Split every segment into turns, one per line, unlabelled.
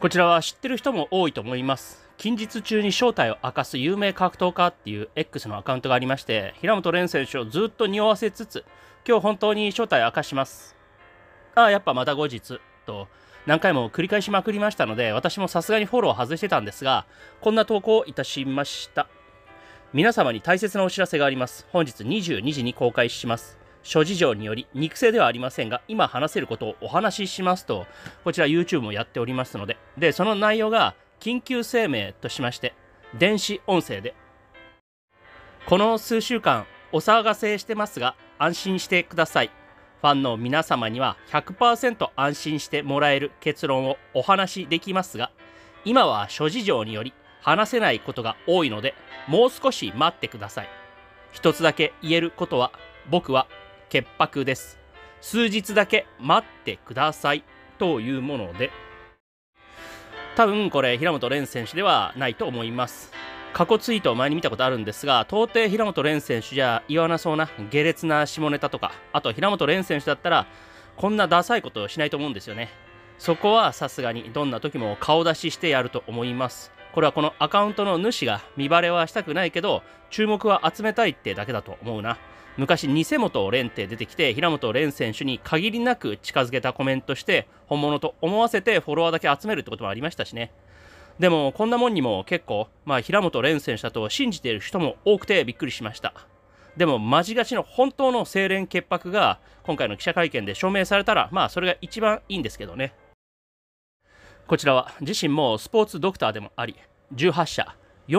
こちらは知ってる人も多いと思います。近日中に正体を明かす有名格闘家っていう X のアカウントがありまして、平本蓮選手をずっと匂わせつつ、今日本当に正体を明かします。やっぱまた後日と何回も繰り返しまくりましたので、私もさすがにフォローを外してたんですが、こんな投稿をいたしました。皆様に大切なお知らせがあります。本日22時に公開します。諸事情により肉声ではありませんが、今話せることをお話ししますと、こちら YouTube もやっておりますので、その内容が緊急声明としまして、電子音声で、この数週間お騒がせしてますが、安心してください。ファンの皆様には 100% 安心してもらえる結論をお話しできますが、今は諸事情により話せないことが多いので、もう少し待ってください。一つだけ言えることは、僕は潔白です。数日だけ待ってくださいというもので、多分これ平本蓮選手ではないと思います。過去ツイートを前に見たことあるんですが、到底平本蓮選手じゃ言わなそうな下劣な下ネタとか、あと平本蓮選手だったらこんなダサいことをしないと思うんですよね。そこはさすがにどんな時も顔出ししてやると思います。これはこのアカウントの主が見バレはしたくないけど、注目は集めたいってだけだと思うな。昔偽本蓮って出てきて、平本蓮選手に限りなく近づけたコメントして本物と思わせてフォロワーだけ集めるってこともありましたしね。でもこんなもんにも結構平本蓮選手だと信じている人も多くてびっくりしました。でもマジガチの本当の清廉潔白が今回の記者会見で証明されたら、それが一番いいんですけどね。こちらは自身もスポーツドクターでもあり、18社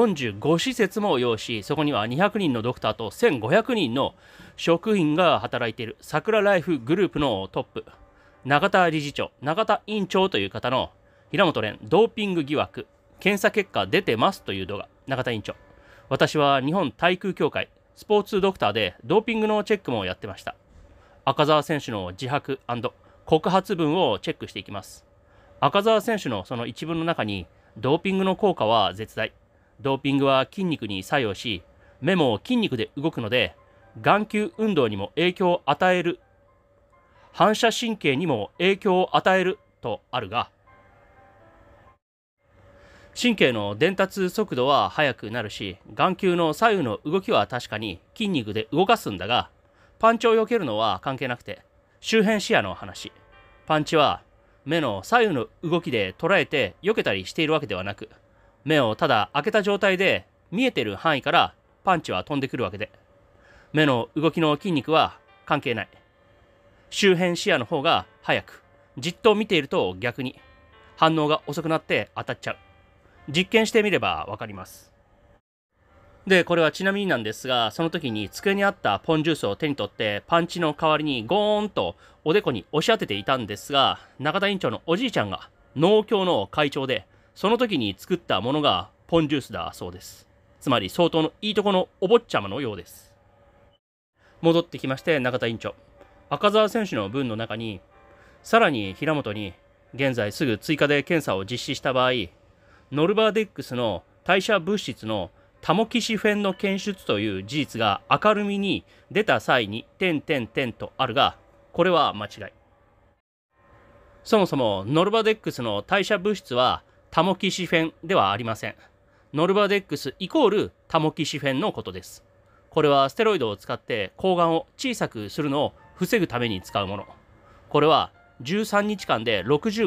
45施設も要し、そこには200人のドクターと1500人の職員が働いている桜ライフグループのトップ、永田理事長、永田院長という方の平本蓮ドーピング疑惑検査結果出てますという動画。永田院長、私は日本体育協会スポーツドクターでドーピングのチェックもやってました。赤澤選手の自白&告発文をチェックしていきます。赤澤選手のその一文の中に、ドーピングの効果は絶大、ドーピングは筋肉に作用し、目も筋肉で動くので眼球運動にも影響を与える、反射神経にも影響を与えるとあるが、神経の伝達速度は速くなるし、眼球の左右の動きは確かに筋肉で動かすんだが、パンチを避けるのは関係なくて周辺視野の話。パンチは目の左右の動きで捉えて避けたりしているわけではなく、目をただ開けた状態で見えてる範囲からパンチは飛んでくるわけで、目の動きの筋肉は関係ない。周辺視野の方が早く、じっと見ていると逆に反応が遅くなって当たっちゃう。実験してみればわかります。で、これはちなみになんですが、その時に机にあったポンジュースを手に取ってパンチの代わりにゴーンとおでこに押し当てていたんですが、永田院長のおじいちゃんが農協の会長で、その時に作ったものがポンジュースだそうです。つまり相当のいいとこのお坊ちゃまのようです。戻ってきまして、永田院長、赤澤選手の文の中に、さらに平本に現在すぐ追加で検査を実施した場合、ノルバーデックスの代謝物質のタモキシフェンの検出という事実が明るみに出た際に点とあるが、これは間違い。そもそもノルバデックスの代謝物質はタモキシフェンではありません。ノルバデックスイコールタモキシフェンのことです。これはステロイドを使って睾丸を小さくするのを防ぐために使うもの。これは13日間で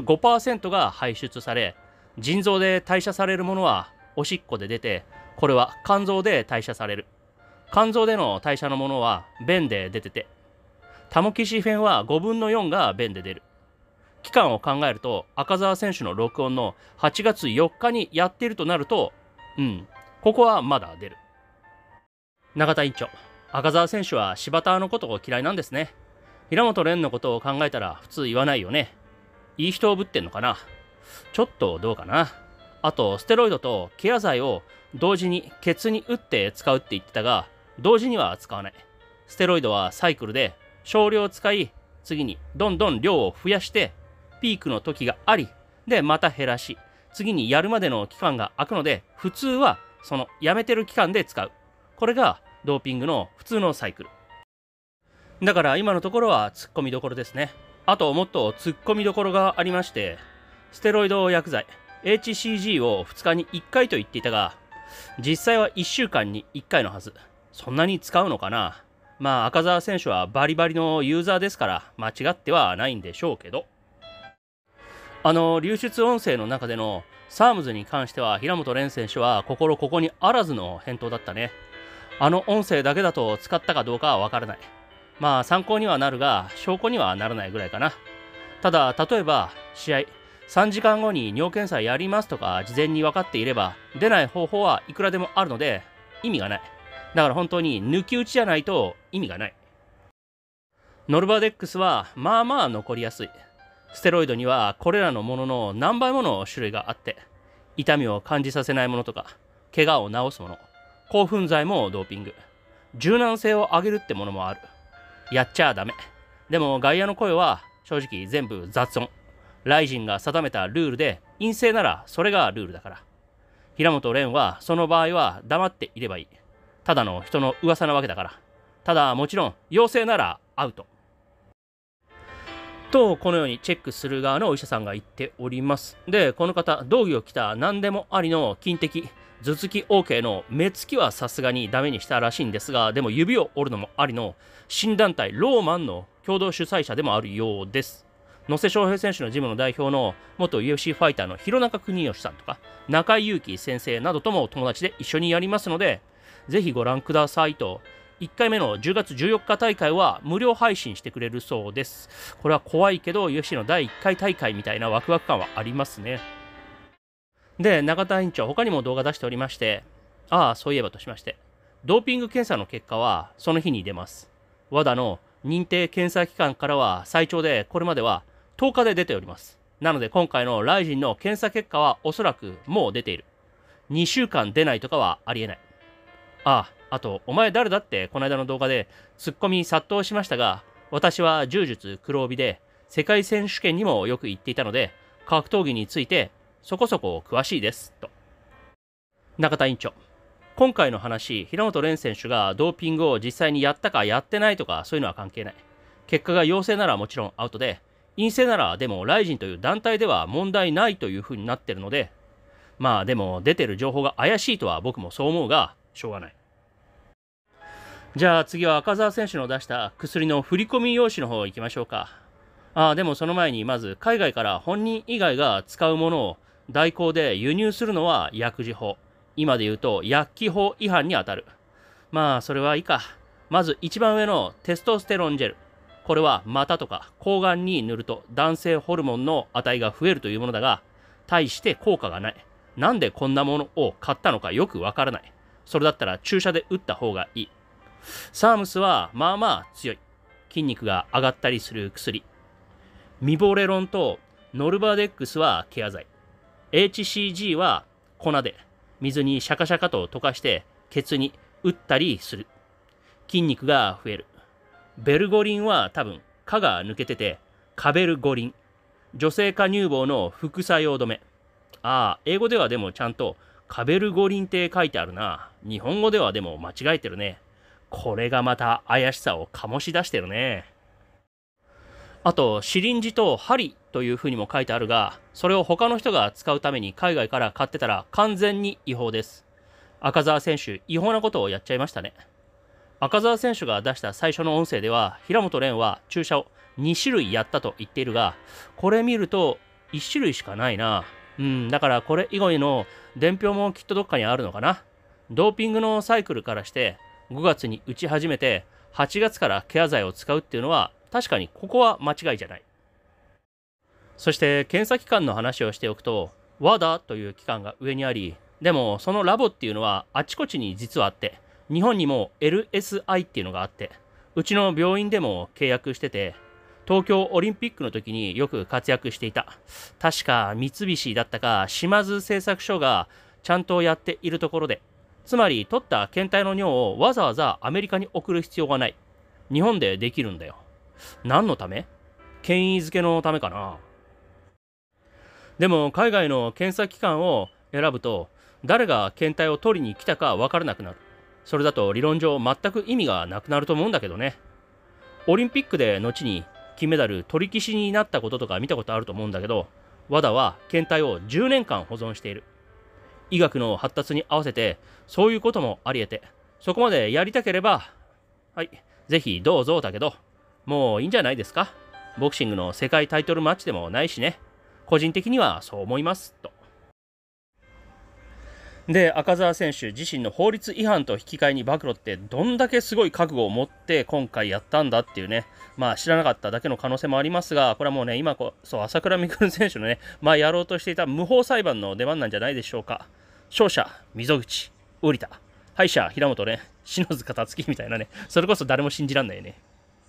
65% が排出され、腎臓で代謝されるものはおしっこで出て、これは肝臓で代謝される。肝臓での代謝のものは便で出てて、タモキシフェンは5分の4が便で出る。期間を考えると、赤澤選手の録音の8月4日にやっているとなると、ここはまだ出る。永田院長、赤澤選手は柴田のことを嫌いなんですね。平本蓮のことを考えたら普通言わないよね。いい人をぶってんのかな。ちょっとどうかな。あと、ステロイドとケア剤を同時にケツに打って使うって言ってたが、同時には使わない。ステロイドはサイクルで少量使い、次にどんどん量を増やして、ピークの時があり、でまた減らし、次にやるまでの期間が空くので、普通はそのやめてる期間で使う。これがドーピングの普通のサイクル。だから今のところは突っ込みどころですね。あともっと突っ込みどころがありまして、ステロイド薬剤、 HCG を2日に1回と言っていたが、実際は1週間に1回のはず。そんなに使うのかな。まあ赤澤選手はバリバリのユーザーですから間違ってはないんでしょうけど、流出音声の中でのサームズに関しては平本蓮選手はここにあらずの返答だったね。音声だけだと使ったかどうかはわからない。まあ参考にはなるが証拠にはならないぐらいかな。ただ例えば試合3時間後に尿検査やりますとか事前に分かっていれば出ない方法はいくらでもあるので意味がない。だから本当に抜き打ちじゃないと意味がない。ノルバデックスはまあまあ残りやすい。ステロイドにはこれらのものの何倍もの種類があって、痛みを感じさせないものとか怪我を治すもの、興奮剤もドーピング、柔軟性を上げるってものもある。やっちゃダメ。でも外野の声は正直全部雑音。ライジンが定めたルールで陰性ならそれがルールだから。平本蓮はその場合は黙っていればいい。ただの人の噂なわけだから。ただもちろん陽性ならアウト。とこのようにチェックする側のお医者さんが言っております。で、この方、道着を着た何でもありの金的、頭突き OK の目つきはさすがにダメにしたらしいんですが、でも指を折るのもありの新団体ローマンの共同主催者でもあるようです。野瀬翔平選手のジムの代表の元 UFC ファイターの弘中邦義さんとか中井裕樹先生などとも友達で一緒にやりますので、ぜひご覧くださいと。1回目の10月14日大会は無料配信してくれるそうです。これは怖いけど UFC の第1回大会みたいなワクワク感はありますね。で、中田院長、他にも動画出しておりまして、そういえばとしまして、ドーピング検査の結果はその日に出ます。WADA の認定検査機関からは最長でこれまでは10日で出ております。なので今回のライジンの検査結果はおそらくもう出ている。2週間出ないとかはありえない。あと、お前誰だってこの間の動画でツッコミ殺到しましたが、私は柔術黒帯で世界選手権にもよく行っていたので、格闘技についてそこそこ詳しいです。と。中田院長。今回の話、平本蓮選手がドーピングを実際にやったかやってないとかそういうのは関係ない。結果が陽性ならもちろんアウトで、陰性ならでもライジンという団体では問題ないという風になってるので、まあでも出てる情報が怪しいとは僕もそう思うが、しょうがない。じゃあ次は赤澤選手の出した薬の振込用紙の方行きましょうか。でもその前にまず海外から本人以外が使うものを代行で輸入するのは薬事法。今で言うと薬機法違反にあたる。まあそれはいいか。まず一番上のテストステロンジェル。これは股とか睾丸に塗ると男性ホルモンの値が増えるというものだが、大して効果がない。なんでこんなものを買ったのかよくわからない。それだったら注射で打った方がいい。サームスはまあまあ強い。筋肉が上がったりする薬。ミボレロンとノルバデックスはケア剤。HCG は粉で水にシャカシャカと溶かしてケツに打ったりする。筋肉が増える。ベルゴリンは多分蚊が抜けててカベルゴリン。女性化乳房の副作用止め。英語ではでもちゃんとカベルゴリンって書いてあるな。日本語ではでも間違えてるね。これがまた怪しさを醸し出してるね。あと、シリンジと針というふうにも書いてあるが、それを他の人が使うために海外から買ってたら完全に違法です。赤澤選手、違法なことをやっちゃいましたね。赤澤選手が出した最初の音声では、平本蓮は注射を2種類やったと言っているが、これ見ると1種類しかないな。だからこれ以外の伝票もきっとどっかにあるのかな。ドーピングのサイクルからして、5月に打ち始めて8月からケア剤を使うっていうのは確かにここは間違いじゃない。そして検査機関の話をしておくと WADA という機関が上にあり、でもそのラボっていうのはあちこちに実はあって、日本にも LSI っていうのがあって、うちの病院でも契約してて、東京オリンピックの時によく活躍していた。確か三菱だったか島津製作所がちゃんとやっているところで、つまり取った検体の尿をわざわざアメリカに送る必要がない。日本でできるんだよ。何のため？権威づけのためかな。でも海外の検査機関を選ぶと誰が検体を取りに来たか分からなくなる。それだと理論上全く意味がなくなると思うんだけどね。オリンピックで後に金メダル取り消しになったこととか見たことあると思うんだけど、 WADA は検体を10年間保存している。医学の発達に合わせてそういうこともあり得て、そこまでやりたければ、はい、ぜひどうぞだけど、もういいんじゃないですか。ボクシングの世界タイトルマッチでもないしね。個人的にはそう思いますと。で、赤澤選手自身の法律違反と引き換えに暴露ってどんだけすごい覚悟を持って今回やったんだっていうね、知らなかっただけの可能性もありますが、これはもうね、今朝倉未来選手のね、やろうとしていた無法裁判の出番なんじゃないでしょうか。勝者、溝口、瓜田、敗者、平本ね、篠塚達樹みたいなね、それこそ誰も信じらんないね。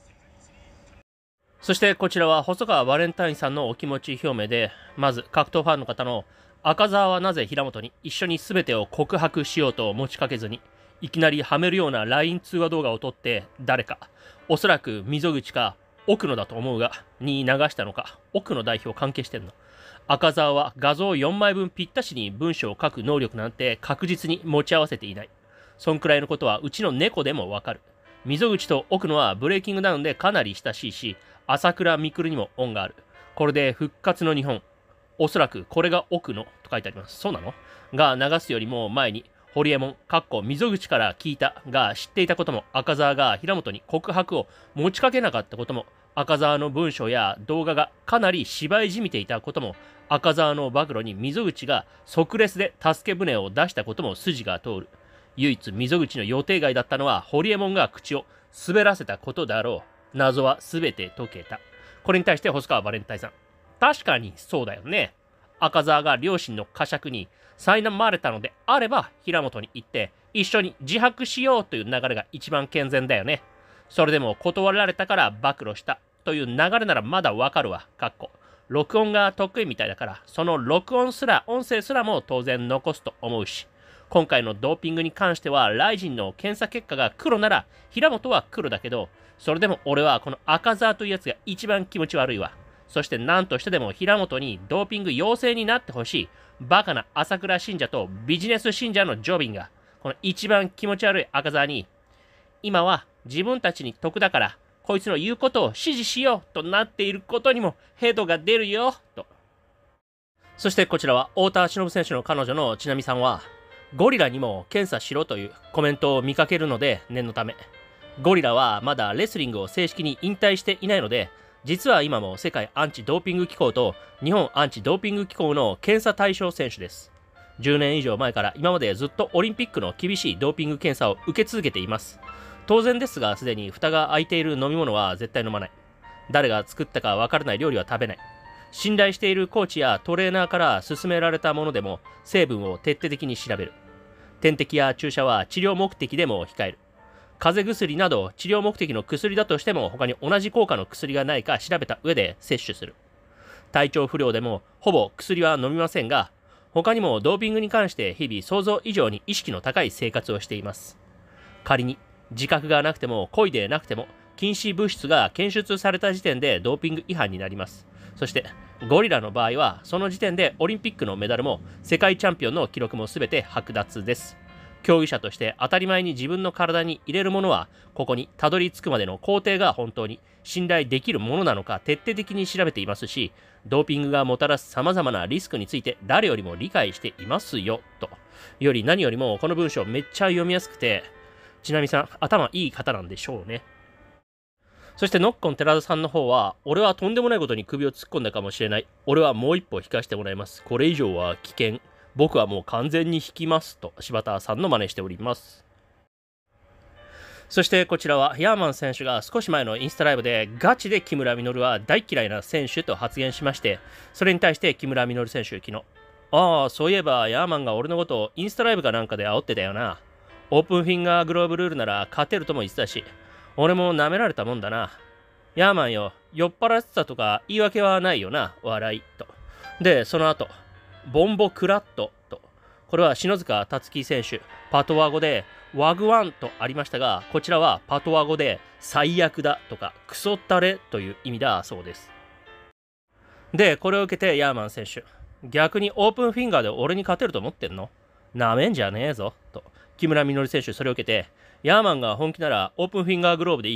そしてこちらは細川バレンタインさんのお気持ち表明で、まず格闘ファンの方の赤澤はなぜ平本に一緒に全てを告白しようと持ちかけずにいきなりはめるような LINE 通話動画を撮って誰か、おそらく溝口か奥野だと思うがに流したのか。奥野代表関係してんの。赤澤は画像4枚分ぴったしに文章を書く能力なんて確実に持ち合わせていない。そんくらいのことはうちの猫でもわかる。溝口と奥野はブレイキングダウンでかなり親しいし、朝倉未来にも恩がある。これで復活の日本。おそらくこれが奥野と書いてあります。そうなのが流すよりも前に、堀エモ門、溝口から聞いたが知っていたことも、赤澤が平本に告白を持ちかけなかったことも、赤澤の文章や動画がかなり芝居じみていたことも、赤澤の暴露に溝口が即レスで助け舟を出したことも筋が通る。唯一溝口の予定外だったのは堀エモ門が口を滑らせたことだろう。謎は全て解けた。これに対して細川バレンタインさん。確かにそうだよね。赤澤が両親の呵責に苛まれたのであれば、平本に行って一緒に自白しようという流れが一番健全だよね。それでも断られたから暴露したという流れならまだわかるわ。録音が得意みたいだから、その録音すら、音声すらも当然残すと思うし。今回のドーピングに関しては、ライジンの検査結果が黒なら、平本は黒だけど、それでも俺はこの赤澤というやつが一番気持ち悪いわ。そして何としてでも平本にドーピング陽性になってほしい。バカな朝倉信者とビジネス信者のジョビンが、この一番気持ち悪い赤澤に、今は自分たちに得だから、こいつの言うことを支持しようとなっていることにもヘドが出るよ、と。そしてこちらは太田忍選手の彼女のちなみさんは、ゴリラにも検査しろというコメントを見かけるので念のため。ゴリラはまだレスリングを正式に引退していないので、実は今も世界アンチドーピング機構と日本アンチドーピング機構の検査対象選手です。10年以上前から今までずっとオリンピックの厳しいドーピング検査を受け続けています。当然ですが、すでに蓋が開いている飲み物は絶対飲まない。誰が作ったかわからない料理は食べない。信頼しているコーチやトレーナーから勧められたものでも成分を徹底的に調べる。点滴や注射は治療目的でも控える。風邪薬など治療目的の薬だとしても他に同じ効果の薬がないか調べた上で摂取する。体調不良でもほぼ薬は飲みませんが、他にもドーピングに関して日々想像以上に意識の高い生活をしています。仮に自覚がなくても故意でなくても禁止物質が検出された時点でドーピング違反になります。そしてゴリラの場合はその時点でオリンピックのメダルも世界チャンピオンの記録も全て剥奪です。競技者として当たり前に自分の体に入れるものはここにたどり着くまでの工程が本当に信頼できるものなのか徹底的に調べていますし、ドーピングがもたらす様々なリスクについて誰よりも理解していますよと。より何よりもこの文章めっちゃ読みやすくて、ちなみさん頭いい方なんでしょうね。そしてノッコン寺田さんの方は、俺はとんでもないことに首を突っ込んだかもしれない。俺はもう一歩引かしてもらいます。これ以上は危険。僕はもう完全に引きますと柴田さんの真似しております。そしてこちらはヤーマン選手が少し前のインスタライブでガチで木村稔は大嫌いな選手と発言しまして、それに対して木村稔選手昨日、そういえばヤーマンが俺のことをインスタライブかなんかで煽ってたよな。オープンフィンガーグローブルールなら勝てるとも言ってたし、俺も舐められたもんだな。ヤーマンよ、酔っ払ってたとか言い訳はないよな、笑いと。で、その後、ボンボクラットと。これは篠塚達樹選手、パトワ語でワグワンとありましたが、こちらはパトワ語で最悪だとかクソったれという意味だそうです。で、これを受けてヤーマン選手、逆にオープンフィンガーで俺に勝てると思ってんの？なめんじゃねえぞと。木村稔選手それを受けて、ヤーマンが本気ならオープンフィンガーグローブでいいよ。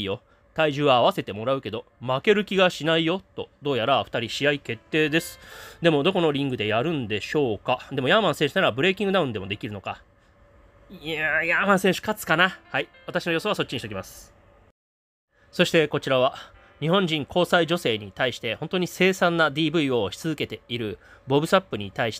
体重は合わせてもらうけど負ける気がしないよと、どうやら2人試合決定です。でもどこのリングでやるんでしょうか。でもヤーマン選手ならブレイキングダウンでもできるのか。いやー、ヤーマン選手勝つかな。はい、私の予想はそっちにしておきます。そしてこちらは日本人交際女性に対して本当に凄惨な DV をし続けているボブ・サップに対して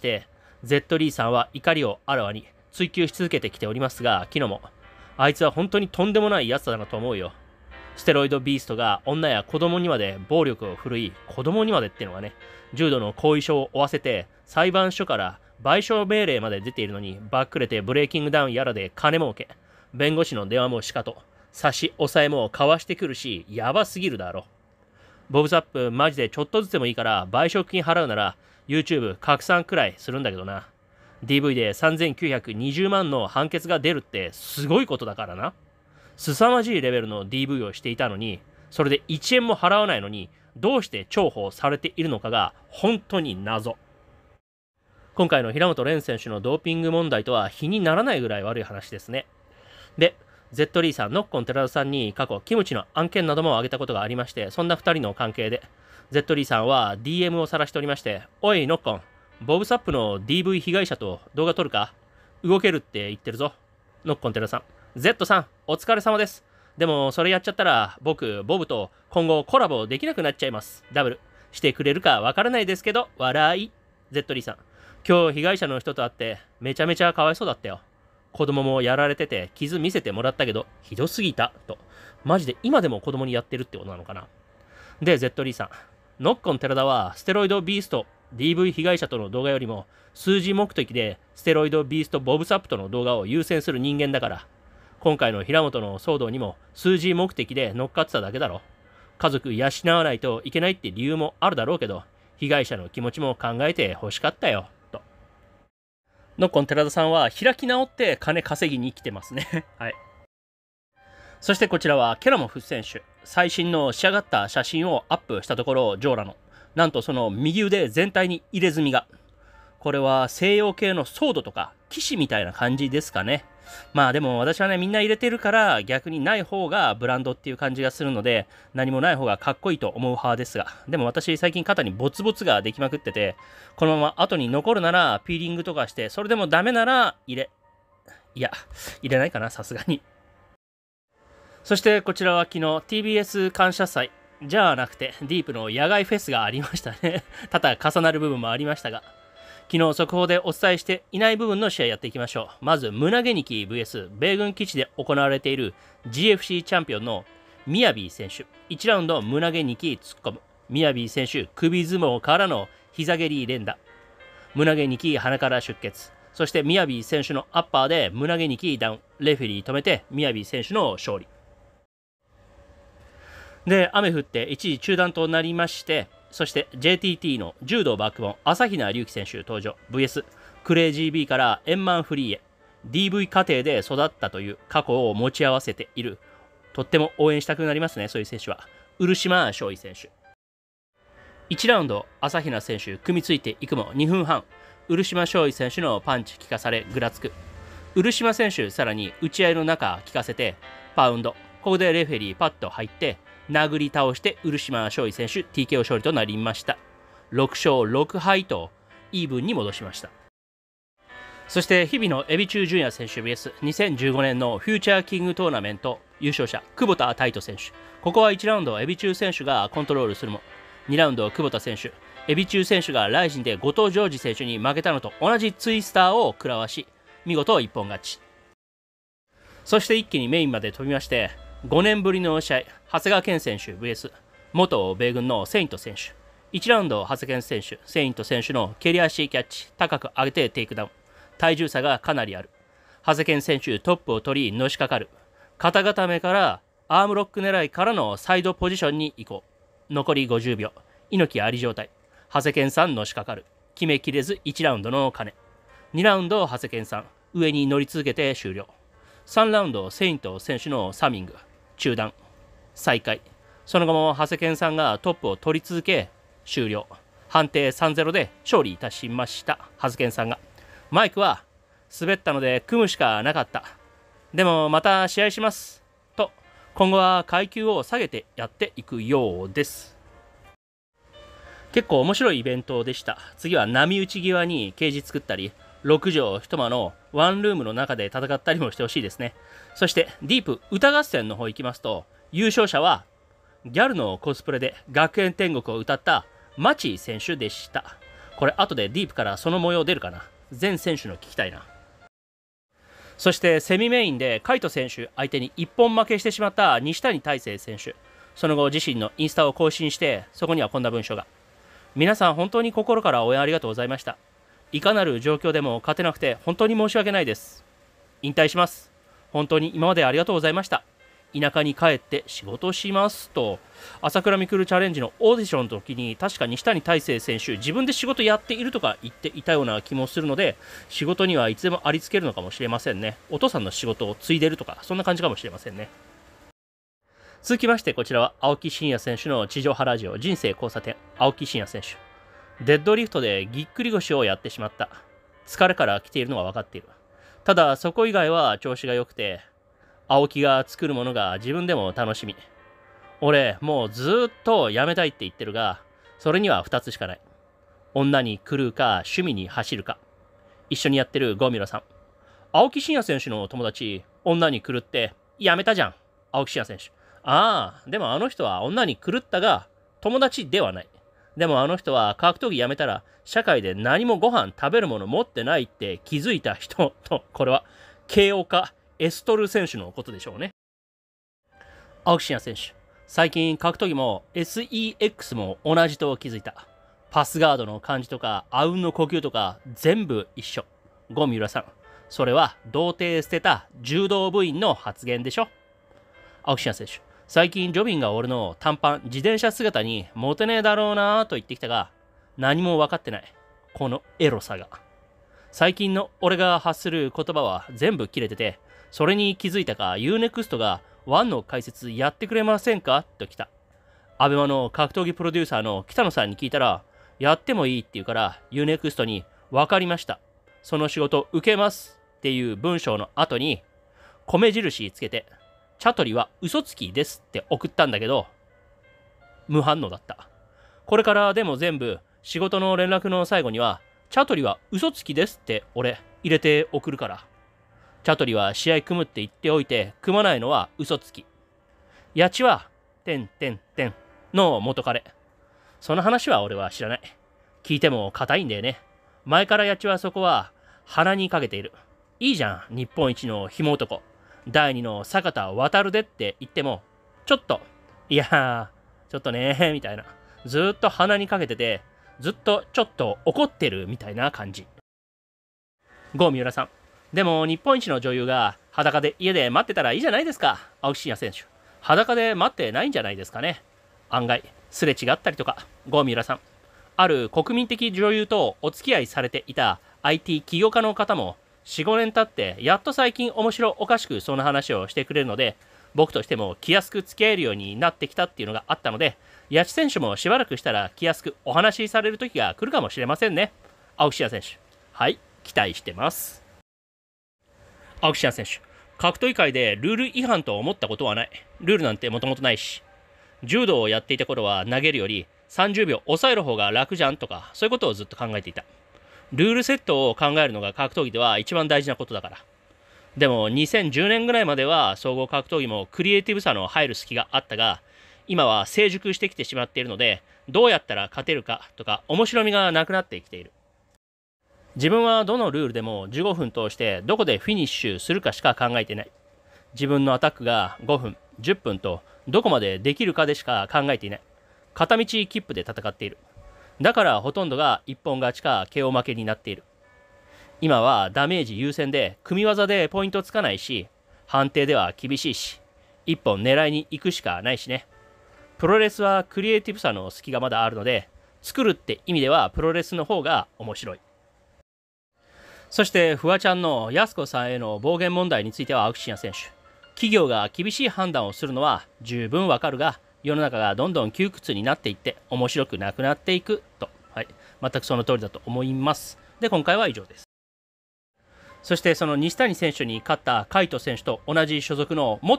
Z リーさんは怒りをあらわに追及し続けてきておりますが、昨日もあいつは本当にとんでもないやつだなと思うよ。ステロイドビーストが女や子供にまで暴力を振るい、子供にまでっていうのがね、重度の後遺症を負わせて裁判所から賠償命令まで出ているのに、バックレてブレイキングダウンやらで金儲け、弁護士の電話もしかと差し押さえもかわしてくるし、やばすぎるだろ。ボブ・サップマジでちょっとずつでもいいから賠償金払うなら YouTube 拡散くらいするんだけどな。 DV で3920万の判決が出るってすごいことだからな。凄まじいレベルの DV をしていたのに、それで1円も払わないのにどうして重宝されているのかが本当に謎。今回の平本蓮選手のドーピング問題とは比にならないぐらい悪い話ですね。で、Z リーさん、ノッコン寺田さんに過去キムチの案件なども挙げたことがありまして、そんな2人の関係で Z リーさんは DM を晒しておりまして、おいノッコン、ボブ・サップの DV 被害者と動画撮るか、動けるって言ってるぞ。ノッコン寺田さん、 Z さんお疲れ様です。でもそれやっちゃったら僕ボブと今後コラボできなくなっちゃいます。ダブルしてくれるかわからないですけど笑い。 Z リーさん、今日被害者の人と会ってめちゃめちゃかわいそうだったよ。子供もやられてて傷見せてもらったけどひどすぎたと。マジで今でも子供にやってるってことなのかな。で Z リーさん、ノッコン寺田はステロイドビースト DV 被害者との動画よりも数字目的でステロイドビーストボブサップとの動画を優先する人間だから、今回の平本の騒動にも数字目的で乗っかってただけだろ。家族養わないといけないって理由もあるだろうけど、被害者の気持ちも考えて欲しかったよと。ノッコン寺田さんは開き直って金稼ぎに来てますねはい。そしてこちらはケラモフ選手、最新の仕上がった写真をアップしたところ、ジョーラのなんとその右腕全体に入れ墨が、これは西洋系のソードとか騎士みたいな感じですかね。まあでも私はね、みんな入れてるから逆にない方がブランドっていう感じがするので、何もない方がかっこいいと思う派ですが、でも私最近肩にボツボツができまくってて、このまま後に残るならピーリングとかして、それでもダメなら入れないかな、さすがに。そしてこちらは昨日 TBS 感謝祭じゃなくてディープの野外フェスがありましたね多々重なる部分もありましたが、昨日速報でお伝えしていない部分の試合やっていきましょう。まず胸毛ニキ VS 米軍基地で行われている GFC チャンピオンのミヤビー選手、1ラウンド胸毛ニキ突っ込む。ミヤビー選手首相撲からの膝蹴り連打、胸毛ニキ鼻から出血、そしてミヤビー選手のアッパーで胸毛ニキダウン、レフェリー止めてミヤビー選手の勝利で、雨降って一時中断となりまして、そして JTT の柔道バックボーン朝比奈隆起選手登場。 VS クレイ GB から円満フリーへ DV 家庭で育ったという過去を持ち合わせている、とっても応援したくなりますね、そういう選手は。漆島翔衣選手、1ラウンド朝比奈選手組みついていくも2分半、漆島翔衣選手のパンチ効かされぐらつく。漆島選手さらに打ち合いの中効かせてパウンド、ここでレフェリーパッと入って殴り倒して漆島翔衣選手 TKO 勝利となりました。6勝6敗とイーブンに戻しました。そして日々のエビ中純也選手 VS2015 年のフューチャーキングトーナメント優勝者久保田太斗選手、ここは1ラウンドエビ中選手がコントロールするも、2ラウンド久保田選手、エビ中選手がライジンで後藤ジョージ選手に負けたのと同じツイスターを食らわし、見事一本勝ち。そして一気にメインまで飛びまして、5年ぶりの試合、長谷川健選手 VS 元米軍のセイント選手、1ラウンド長谷川選手、セイント選手の蹴り足キャッチ、高く上げてテイクダウン、体重差がかなりある。長谷川選手トップを取りのしかかる。肩固めからアームロック狙いからのサイドポジションに移行。残り50秒、猪木あり状態。長谷川さんのしかかる。決めきれず1ラウンドの鐘。2ラウンド長谷川さん上に乗り続けて終了。3ラウンドセイント選手のサミング中断再開。その後も長谷川さんがトップを取り続け終了。判定 3-0 で勝利いたしました長谷川さんが。マイクは滑ったので組むしかなかった、でもまた試合しますと今後は階級を下げてやっていくようです。結構面白いイベントでした。次は波打ち際にケージ作ったり、6畳一間のワンルームの中で戦ったりもしてほしいですね。そしてディープ歌合戦の方行きますと、優勝者はギャルのコスプレで学園天国を歌ったマチ選手でした。これ後でディープからその模様出るかな。全選手の聞きたいな。そしてセミメインでカイト選手相手に一本負けしてしまった西谷大成選手。その後自身のインスタを更新して、そこにはこんな文章が。皆さん本当に心から応援ありがとうございました。いかなる状況でも勝てなくて本当に申し訳ないです。引退します。本当に今までありがとうございました。田舎に帰って仕事しますと、朝倉未来チャレンジのオーディションの時に確か西谷大成選手自分で仕事やっているとか言っていたような気もするので、仕事にはいつでもありつけるのかもしれませんね。お父さんの仕事を継いでるとかそんな感じかもしれませんね。続きましてこちらは青木真也選手の地上波ラジオ人生交差点。青木真也選手、デッドリフトでぎっくり腰をやってしまった。疲れから来ているのは分かっている。ただそこ以外は調子が良くて、青木が作るものが自分でも楽しみ。俺もうずっとやめたいって言ってるが、それには2つしかない。女に狂うか趣味に走るか。一緒にやってるゴミロさん。青木真也選手の友達、女に狂ってやめたじゃん。青木真也選手。ああ、でもあの人は女に狂ったが友達ではない。でもあの人は格闘技やめたら社会で何もご飯食べるもの持ってないって気づいた人と、これは慶応かエストル選手のことでしょうね。青木真也選手、最近格闘技も SEX も同じと気づいた。パスガードの感じとかあうんの呼吸とか全部一緒。ゴミ浦さん、それは童貞捨てた柔道部員の発言でしょ。青木真也選手、最近ジョビンが俺の短パン自転車姿にモテねえだろうなと言ってきたが、何も分かってない。このエロさが。最近の俺が発する言葉は全部切れてて、それに気づいたか UNEXT がワンの解説やってくれませんかと来た。アベマの格闘技プロデューサーの北野さんに聞いたら、やってもいいって言うから UNEXT に分かりました。その仕事受けますっていう文章の後に米印つけて、チャトリは嘘つきですって送ったんだけど、無反応だった。これからでも全部仕事の連絡の最後には、チャトリは嘘つきですって俺入れて送るから。チャトリは試合組むって言っておいて、組まないのは嘘つき。ヤチは、の元彼。その話は俺は知らない。聞いても硬いんだよね。前からヤチはそこは鼻にかけている。いいじゃん、日本一の紐男。第二の坂田渡でって言っても、ちょっと、いやー、ちょっとねみたいな。ずっと鼻にかけてて、ずっとちょっと怒ってるみたいな感じ。郷三浦さん。でも日本一の女優が裸で家で待ってたらいいじゃないですか。青木真也選手。裸で待ってないんじゃないですかね。案外、すれ違ったりとか。郷三浦さん。ある国民的女優とお付き合いされていた IT 起業家の方も4、5年経ってやっと最近面白おかしくその話をしてくれるので、僕としても気安く付き合えるようになってきたっていうのがあったので、八千選手もしばらくしたら気安くお話しされる時が来るかもしれませんね。青木真也選手。はい、期待してます。青木真也選手。格闘技界でルール違反と思ったことはない。ルールなんてもともとないし。柔道をやっていた頃は投げるより30秒抑える方が楽じゃんとか、そういうことをずっと考えていた。ルールセットを考えるのが格闘技では一番大事なことだから。でも2010年ぐらいまでは総合格闘技もクリエイティブさの入る隙があったが、今は成熟してきてしまっているので、どうやったら勝てるかとか面白みがなくなってきている。自分はどのルールでも15分通してどこでフィニッシュするかしか考えていない。自分のアタックが5分、10分とどこまでできるかでしか考えていない。片道切符で戦っている。だからほとんどが一本勝ちか KO 負けになっている。今はダメージ優先で組み技でポイントつかないし、判定では厳しいし、一本狙いに行くしかないしね。プロレスはクリエイティブさの隙がまだあるので、作るって意味ではプロレスの方が面白い。そしてフワちゃんのやす子さんへの暴言問題については青木真也選手。企業が厳しい判断をするのは十分わかるが、世の中がどんどん窮屈になっていって面白くなくなっていくと。はい、全くその通りだと思います。で、今回は以上です。そしてその西谷選手に勝ったカイト選手と同じ所属の元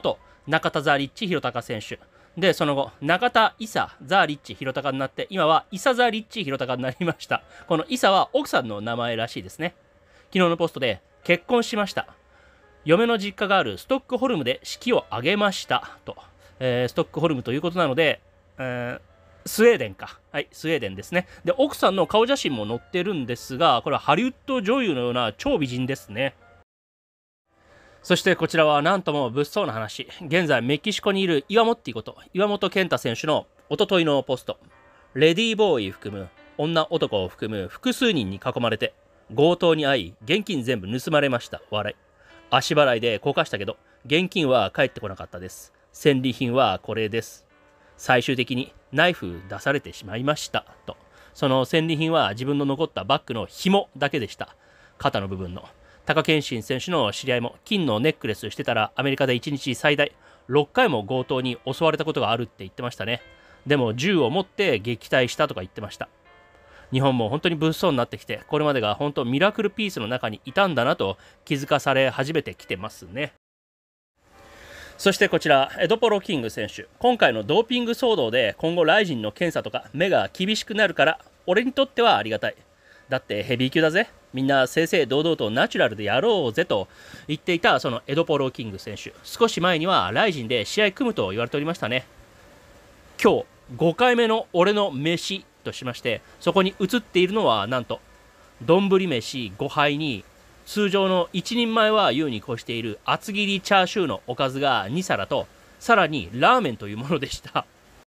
中田ザ・リッチ・弘隆選手。で、その後、中田イサ・ザ・リッチ・弘隆になって、今はイサ・ザ・リッチ・弘隆になりました。このイサは奥さんの名前らしいですね。昨日のポストで、結婚しました。嫁の実家があるストックホルムで式を挙げましたと、ストックホルムということなので、スウェーデンか。はい、スウェーデンですね。で、奥さんの顔写真も載ってるんですが、これはハリウッド女優のような超美人ですね。そしてこちらはなんとも物騒な話。現在メキシコにいる岩本健太選手の一昨日のポスト。レディーボーイ含む女男を含む複数人に囲まれて強盗に遭い現金全部盗まれました。笑い。足払いでこかしたけど現金は返ってこなかったです。戦利品はこれです。最終的にナイフ出されてしまいましたと。その戦利品は自分の残ったバッグの紐だけでした。肩の部分の。貴健信選手の知り合いも金のネックレスしてたらアメリカで1日最大6回も強盗に襲われたことがあるって言ってましたね。でも銃を持って撃退したとか言ってました。日本も本当に物騒になってきて、これまでが本当ミラクルピースの中にいたんだなと気づかされ始めてきてますね。そしてこちらエドポロキング選手、今回のドーピング騒動で今後ライジンの検査とか目が厳しくなるから俺にとってはありがたい。だってヘビー級だぜ、みんな正々堂々とナチュラルでやろうぜと言っていたそのエドポロキング選手、少し前にはライジンで試合組むと言われておりましたね。今日5回目の俺の飯としまして、そこに映っているのはなんと丼飯5杯に通常の1人前は優に越している厚切りチャーシューのおかずが2皿と、さらにラーメンというものでした。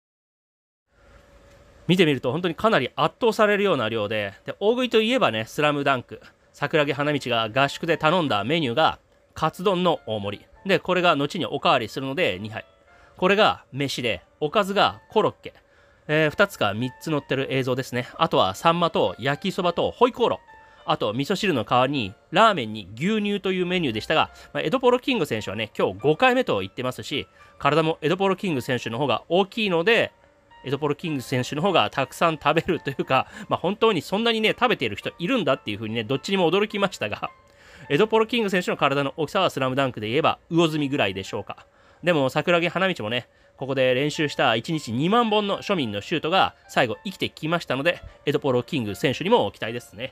見てみると本当にかなり圧倒されるような量で、大食いといえばね、スラムダンク桜木花道が合宿で頼んだメニューがカツ丼の大盛りで、これが後におかわりするので2杯、これが飯で、おかずがコロッケ、2つか3つ載ってる映像ですね。あとはサンマと焼きそばとホイコーロー、あと味噌汁の代わりにラーメンに牛乳というメニューでしたが、エドポロキング選手はね、今日5回目と言ってますし、体もエドポロキング選手の方が大きいので、エドポロキング選手の方がたくさん食べるというか、本当にそんなにね食べている人いるんだっていう風にね、どっちにも驚きましたが、エドポロキング選手の体の大きさはスラムダンクで言えば魚住ぐらいでしょうか。でも桜木花道もね、ここで練習した1日2万本の庶民のシュートが最後生きてきましたので、エドポロキング選手にも期待ですね。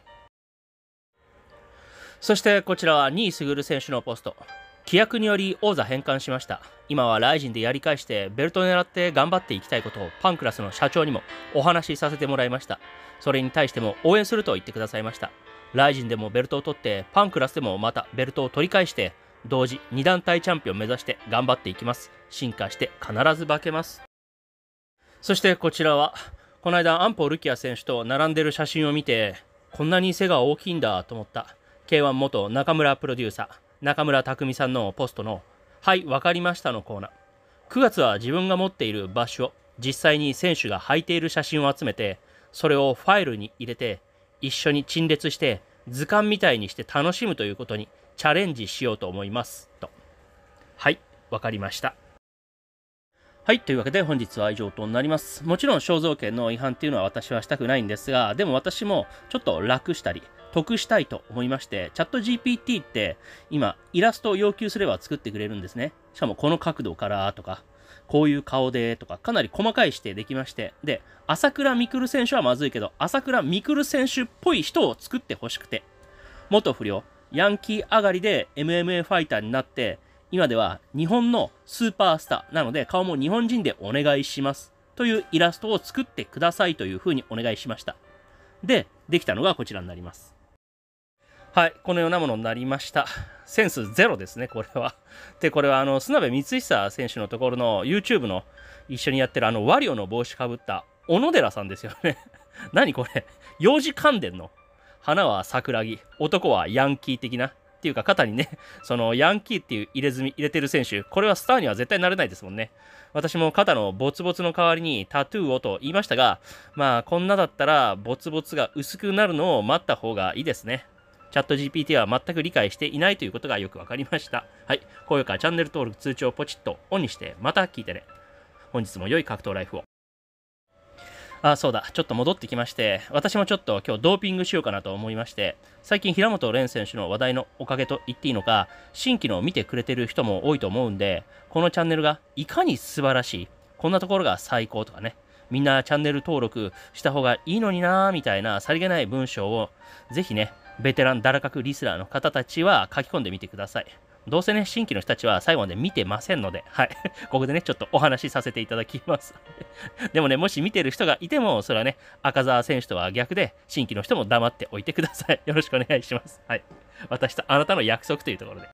そしてこちらは新井卓選手のポスト。規約により王座返還しました。今はライジンでやり返してベルトを狙って頑張っていきたいことをパンクラスの社長にもお話しさせてもらいました。それに対しても応援すると言ってくださいました。ライジンでもベルトを取って、パンクラスでもまたベルトを取り返して、同時2団体チャンピオンを目指して頑張っていきます。進化して必ず化けます。そしてこちらはこの間アンポ・ルキア選手と並んでる写真を見て、こんなに背が大きいんだと思った K1 元中村プロデューサー中村匠さんのポストのはいわかりましたのコーナー。9月は自分が持っているバッシュを実際に選手が履いている写真を集めて、それをファイルに入れて一緒に陳列して図鑑みたいにして楽しむということにチャレンジしようと思いますと。はいわかりました。はい、というわけで本日は以上となります。もちろん肖像権の違反っていうのは私はしたくないんですが、でも私もちょっと楽したり得したいと思いまして、チャット GPT って今イラストを要求すれば作ってくれるんですね。しかもこの角度からとか、こういう顔でとか、かなり細かい指定できまして、で、朝倉未来選手はまずいけど、朝倉未来選手っぽい人を作ってほしくて、元不良、ヤンキー上がりで MMA ファイターになって、今では日本のスーパースターなので顔も日本人でお願いしますというイラストを作ってくださいというふうにお願いしました。で、できたのがこちらになります。はい、このようなものになりました。センスゼロですね、これは。で、これは須辺光久選手のところの YouTube の一緒にやってるワリオの帽子かぶった小野寺さんですよね。何これ、幼児関連の花は桜木、男はヤンキー的なっていうか、肩にね、そのヤンキーっていう入れてる選手、これはスターには絶対なれないですもんね。私も肩のボツボツの代わりにタトゥーをと言いましたが、まあこんなだったらボツボツが薄くなるのを待った方がいいですね。チャット GPT は全く理解していないということがよくわかりました。はい、高評価、チャンネル登録、通知をポチッとオンにしてまた聞いてね。本日も良い格闘ライフを。 あ、そうだ。ちょっと戻ってきまして、私もちょっと今日ドーピングしようかなと思いまして、最近平本蓮選手の話題のおかげと言っていいのか、新規のを見てくれてる人も多いと思うんで、このチャンネルがいかに素晴らしい、こんなところが最高とかね、みんなチャンネル登録した方がいいのになーみたいなさりげない文章を、ぜひね、ベテランダラカクリスナーの方たちは書き込んでみてください。どうせね、新規の人たちは最後まで見てませんので、はい。ここでね、ちょっとお話しさせていただきます。でもね、もし見てる人がいても、それはね、赤澤選手とは逆で、新規の人も黙っておいてください。よろしくお願いします。はい。私とあなたの約束というところで。